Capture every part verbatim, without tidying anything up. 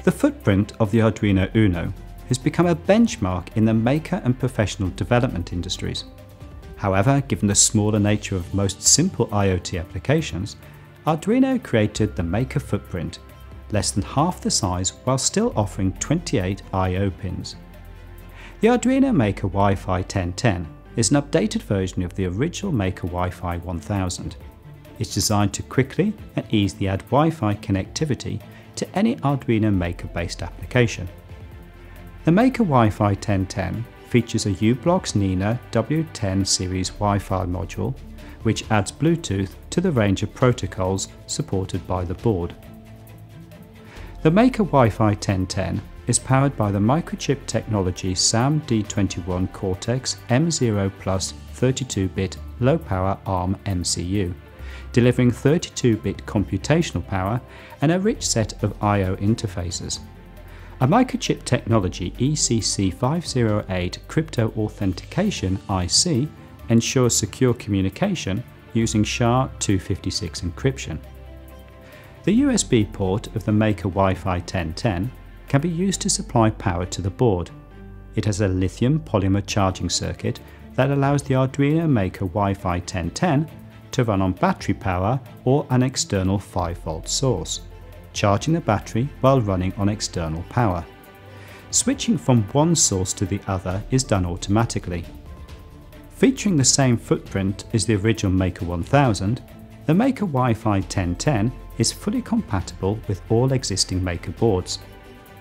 The footprint of the Arduino Uno has become a benchmark in the maker and professional development industries. However, given the smaller nature of most simple IoT applications, Arduino created the maker footprint, less than half the size while still offering twenty-eight I O pins. The Arduino Maker Wi-Fi ten ten is an updated version of the original Maker Wi-Fi one thousand. It's designed to quickly and easily add Wi-Fi connectivity to any Arduino Maker-based application. The Maker Wi-Fi ten ten features a u-blox Nina W ten series Wi-Fi module, which adds Bluetooth to the range of protocols supported by the board. The Maker Wi-Fi ten ten is powered by the Microchip Technology SAM D twenty-one Cortex M zero Plus thirty-two bit low-power ARM M C U, delivering thirty-two bit computational power and a rich set of I O interfaces. A Microchip Technology E C C five oh eight Crypto Authentication I C ensures secure communication using S H A two fifty-six encryption. The U S B port of the Maker Wi-Fi ten ten can be used to supply power to the board. It has a lithium polymer charging circuit that allows the Arduino Maker Wi-Fi ten ten to run on battery power or an external five volt source, charging the battery while running on external power. Switching from one source to the other is done automatically. Featuring the same footprint as the original Maker one thousand, the Maker Wi-Fi ten ten is fully compatible with all existing Maker boards.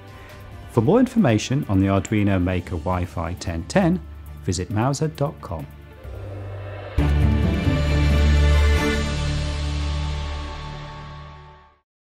For more information on the Arduino Maker Wi-Fi ten ten, visit mouser dot com.